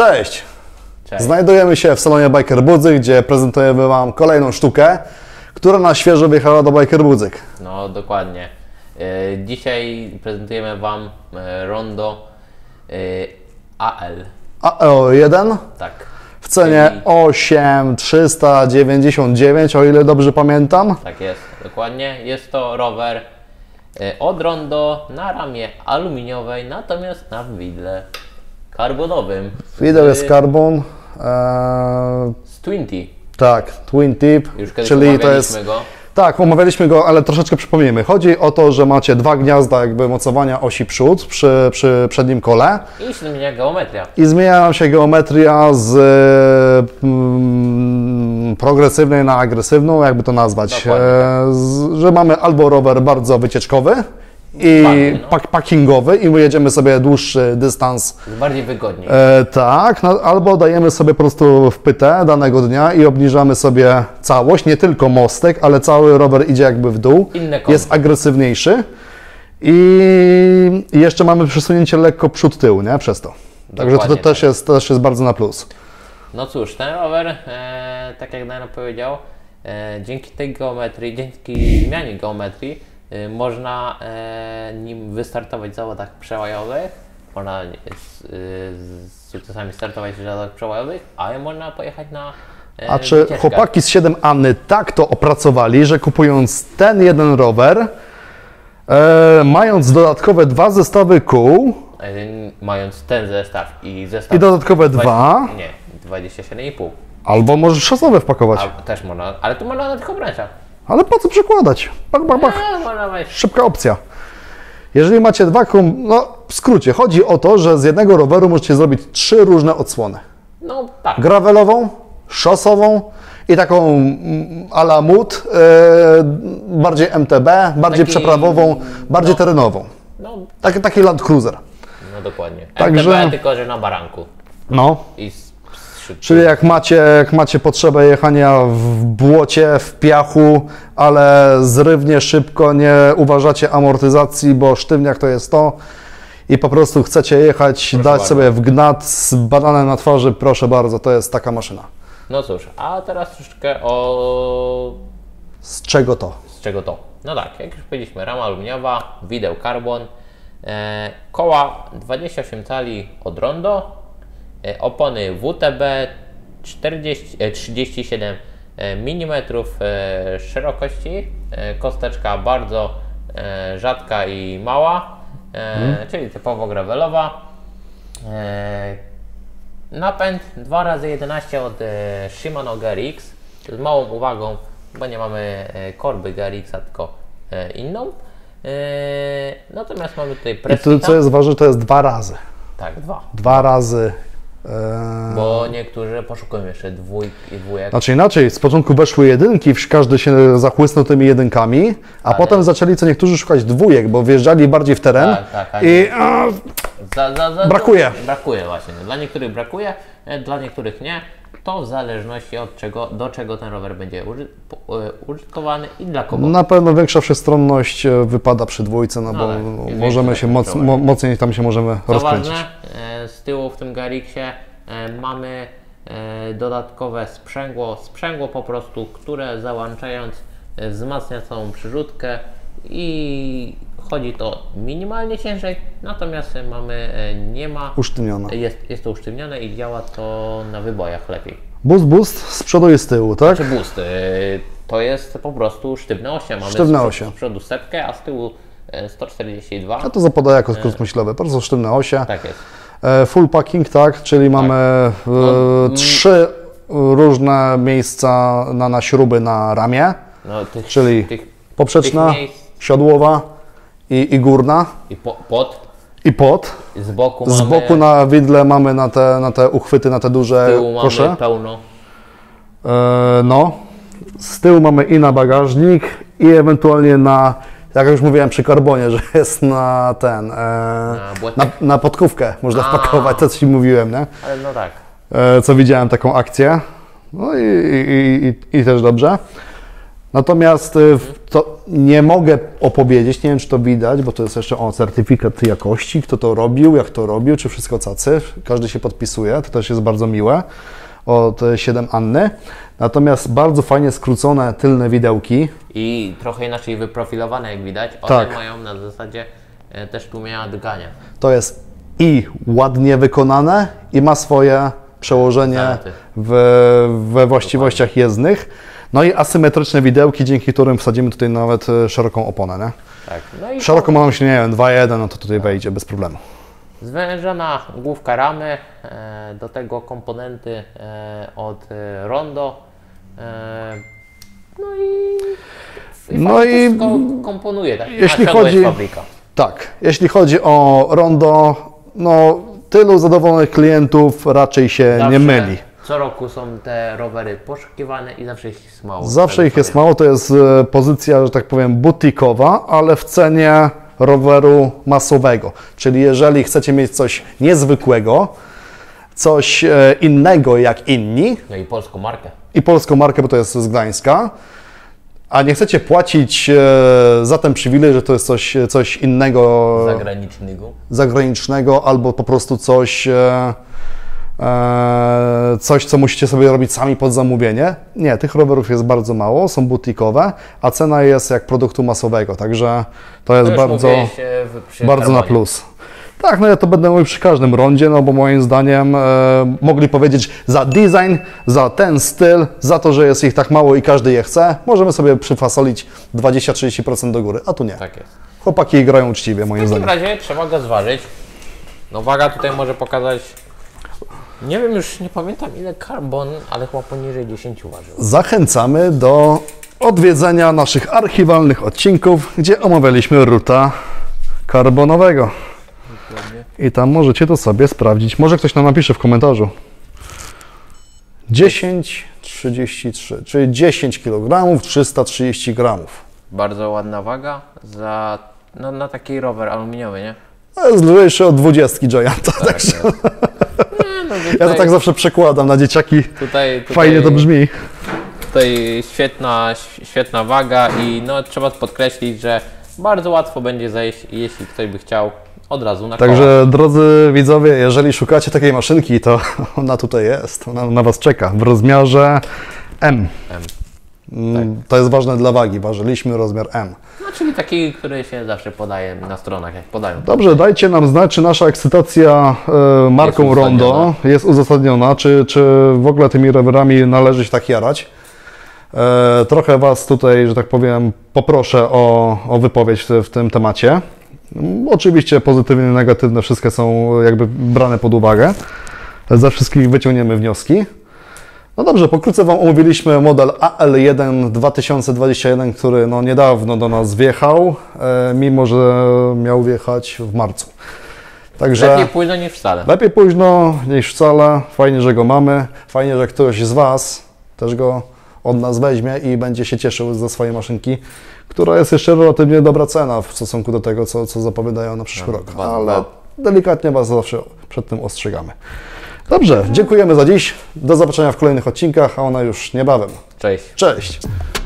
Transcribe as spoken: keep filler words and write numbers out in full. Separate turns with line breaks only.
Cześć!
Cześć.
Znajdujemy się w salonie Biker Budzik, gdzie prezentujemy Wam kolejną sztukę, która na świeżo wjechała do Biker Budzik.
No dokładnie. E, dzisiaj prezentujemy Wam e, Rondo e, A L.
A E O jeden
Tak.
w cenie
Czyli-
osiem tysięcy trzysta dziewięćdziesiąt dziewięć, o ile dobrze pamiętam.
Tak jest, dokładnie. Jest to rower e, od Rondo na ramię aluminiowej, natomiast na widle karbonowym.
Wideo
Z-
jest carbon. Eee,
Z Twinty.
tak, twin tip,
Już kiedyś
czyli to
omawialiśmy
jest...
go.
Tak, omawialiśmy go, ale troszeczkę przypomnimy. Chodzi o to, że macie dwa gniazda jakby mocowania osi przód przy, przy przednim kole.
I się zmienia geometria.
I zmienia nam się geometria z mm, progresywnej na agresywną, jakby to nazwać.
Dokładnie.
E, z, że mamy albo rower bardzo wycieczkowy i
Bardziej, no.
pak packingowy i my jedziemy sobie dłuższy dystans.
Jest bardziej wygodniej.
E, tak, no, albo dajemy sobie po prostu wpytę danego dnia i obniżamy sobie całość, nie tylko mostek, ale cały rower idzie jakby w dół.
Inne kąty.
Jest agresywniejszy. I i jeszcze mamy przesunięcie lekko przód-tył, nie? Przez to. Także to, to
Dokładnie
też,
tak.
jest, też jest bardzo na plus.
No cóż, ten rower, e, tak jak Daniel powiedział, e, dzięki tej geometrii, dzięki zmianie geometrii e, można e, nim wystartować w zawodach przełajowych, można e, z, e, z sukcesami startować w zawodach przełajowych, a można pojechać na e,
A czy
wycieczkę.
chłopaki z siedem Anny tak to opracowali, że kupując ten jeden rower, e, mając dodatkowe dwa zestawy kół
E, mając ten zestaw i zestaw...
i dodatkowe
dwa-
dwa,
Nie, dwadzieścia siedem i pół.
albo możesz szosowe wpakować.
A też można, ale tu można na tych obręczach.
Ale po co przekładać? Bach, bach, bach.
E, można wejść.
Szybka opcja. Jeżeli macie dwa kum, no w skrócie, chodzi o to, że z jednego roweru możecie zrobić trzy różne odsłony.
No tak.
Gravelową, szosową i taką mm, a la mud, e, bardziej M T B, bardziej
Taki-
przeprawową, bardziej
no.
terenową.
No,
Taki, taki Land Cruiser.
no dokładnie.
Także-
M T B, tylko że na baranku.
No.
I z, z szybkim.
Czyli jak macie, jak macie potrzebę jechania w błocie, w piachu, ale zrywnie, szybko, nie uważacie amortyzacji, bo sztywniak to jest to i po prostu chcecie jechać,
Proszę
dać
bardzo.
sobie w gnat z bananem na twarzy, proszę bardzo, to jest taka maszyna.
No cóż, a teraz troszeczkę o...
Z czego to?
z czego to? No tak, jak już powiedzieliśmy, rama aluminiowa, wideł carbon, e, koła dwadzieścia osiem cali od Rondo, e, opony W T B czterdzieści, e, trzydzieści siedem milimetrów e, szerokości, e, kosteczka bardzo e, rzadka i mała, e, czyli typowo gravelowa. E, napęd dwa razy jedenaście od e, Shimano G R X z małą uwagą, bo nie mamy e, korby G R X, a tylko e, inną. E, natomiast mamy tutaj
I tu,
Prestita.
co jest ważne, to jest dwa razy.
Tak, dwa.
Dwa razy. E,
Bo niektórzy poszukują jeszcze dwójk i dwójek.
Znaczy inaczej, z początku weszły jedynki, każdy się zachłysnął tymi jedynkami, a
Ale-
potem zaczęli co niektórzy szukać dwójek, bo wjeżdżali bardziej w teren
Tak, tak, a
i a,
Za, za, za,
Brakuje.
Brakuje właśnie. Dla niektórych brakuje, e, dla niektórych nie. To w zależności od czego, do czego ten rower będzie uży, po- e, użytkowany i dla kogo.
na pewno większa wszechstronność e, wypada przy dwójce, no,
No
bo
tak, jest
możemy
większy
się
taki
moc,
rower.
mo, mocniej tam się możemy
Co
rozkręcić.
ważne, e, z tyłu w tym G R X-ie e, mamy e, dodatkowe sprzęgło, sprzęgło po prostu, które załączając e, wzmacnia całą przyrzutkę i chodzi to minimalnie ciężej, natomiast e, mamy, e, nie ma,
Usztywnione.
jest, jest to usztywnione i działa to na wybojach lepiej.
Boost, boost z przodu i z tyłu, tak?
Czy boost, e, to jest po prostu sztywne osie, mamy
Sztywne
z, przodu-
osie.
z przodu setkę, a z tyłu e, sto czterdzieści dwa.
Ja to zapodaję jako skrót myślowy, bardzo sztywne osie.
Tak jest.
E, Full packing, tak, czyli mamy e,
No,
trzy różne miejsca na, na śruby na ramię,
No, tych,
czyli
tych
poprzeczna,
tych miejsc
siodłowa i, i górna
i po, pod,
i pod.
z boku
Z
mamy,
boku na widle mamy na te, na te uchwyty, na te duże
z tyłu
kosze.
mamy pełno.
E, no, z tyłu mamy i na bagażnik i ewentualnie na, jak już mówiłem przy karbonie, że jest na ten, e, na,
błotnik.
na podkówkę można
A.
wpakować, to co Ci mówiłem, nie?
Ale no tak.
E, co widziałem taką akcję. No i, i, i, i też dobrze. Natomiast y, w- to nie mogę opowiedzieć, nie wiem czy to widać, bo to jest jeszcze o certyfikat jakości, kto to robił, jak to robił, czy wszystko cacy. Każdy się podpisuje, to też jest bardzo miłe. Od siedem Anny. Natomiast bardzo fajnie skrócone tylne widełki.
I trochę inaczej wyprofilowane, jak widać. One
Tak.
mają na zasadzie e, też tłumienia drgania.
To jest i ładnie wykonane i ma swoje przełożenie
Zalety.
w, we właściwościach jezdnych. No i asymetryczne widełki, dzięki którym wsadzimy tutaj nawet e, szeroką oponę. Nie?
Tak. No i
Szeroko mam się, nie wiem, dwa jeden, no to tutaj wejdzie bez problemu.
zwężona główka ramy, e, do tego komponenty e, od e, Rondo. E, no i, i
No
no
i
i wszystko komponuje, tak?
jeśli
A czego
chodzi-
jest fabryka.
Tak, jeśli chodzi o Rondo, no tylu zadowolonych klientów raczej się
Zawsze
nie myli.
Co roku są te rowery poszukiwane i zawsze ich jest mało.
Zawsze ich jest mało, to jest e, pozycja, że tak powiem, butikowa, ale w cenie roweru masowego. Czyli jeżeli chcecie mieć coś niezwykłego, coś e, innego jak inni
No i polską markę.
i polską markę, bo to jest z Gdańska, a nie chcecie płacić e, za ten przywilej, że to jest coś, coś innego,
Zagranicznego.
zagranicznego albo po prostu coś, e, e, coś, co musicie sobie robić sami pod zamówienie. Nie, tych rowerów jest bardzo mało, są butikowe, a cena jest jak produktu masowego, także to jest
To już
bardzo,
mówiłeś, e, w- przy
bardzo na
Carbonie.
plus. Tak, no ja to będę mówił przy każdym rondzie, no bo moim zdaniem e, mogli powiedzieć za design, za ten styl, za to, że jest ich tak mało i każdy je chce, możemy sobie przyfasolić dwadzieścia do trzydziestu procent do góry, a tu nie.
Tak jest.
Chłopaki grają uczciwie, moim
W takim
zdaniem.
razie trzeba go zważyć. No waga tutaj może pokazać, nie wiem, już nie pamiętam ile Carbon, ale chyba poniżej dziesięć ważył.
Zachęcamy do odwiedzenia naszych archiwalnych odcinków, gdzie omawialiśmy ruta karbonowego. I tam możecie to sobie sprawdzić. Może ktoś nam napisze w komentarzu. dziesięć trzydzieści trzy, czyli dziesięć kilogramów, trzysta trzydzieści gramów.
Bardzo ładna waga za, no, na taki rower aluminiowy, nie?
To jest lżejszy od dwudziestki Gianta, także
Nie, no,
ja to
tutaj,
tak zawsze przekładam na dzieciaki.
tutaj, tutaj,
Fajnie to brzmi.
Tutaj świetna, świetna waga i no, trzeba podkreślić, że bardzo łatwo będzie zejść, jeśli ktoś by chciał od razu na koła.
Także drodzy widzowie, jeżeli szukacie takiej maszynki, to ona tutaj jest, ona na Was czeka w rozmiarze M.
M.
Mm, To jest ważne dla wagi, ważyliśmy rozmiar M.
No, czyli taki, który się zawsze podaje na stronach, jak podają.
Dobrze, dajcie nam znać, czy nasza ekscytacja e, marką
Jest
Rondo
uzasadniona.
jest uzasadniona, czy, czy w ogóle tymi rowerami należy się tak jarać. E, trochę Was tutaj, że tak powiem, poproszę o, o wypowiedź w, w tym temacie. Mm, Oczywiście pozytywne i negatywne wszystkie są jakby brane pod uwagę. Ze wszystkich wyciągniemy wnioski. No dobrze, pokrótce Wam omówiliśmy model A L jeden dwa tysiące dwudziesty jeden, który no niedawno do nas wjechał, e, mimo że miał wjechać w marcu. Także
Lepiej późno niż wcale.
lepiej późno niż wcale. Fajnie, że go mamy. Fajnie, że ktoś z Was też go od nas weźmie i będzie się cieszył ze swojej maszynki, która jest jeszcze relatywnie dobra cena w stosunku do tego, co, co zapowiadają na przyszły
No,
rok.
dwa,
Ale
dwa.
delikatnie Was zawsze przed tym ostrzegamy. Dobrze, dziękujemy za dziś. Do zobaczenia w kolejnych odcinkach, a ona już niebawem.
Cześć.
Cześć!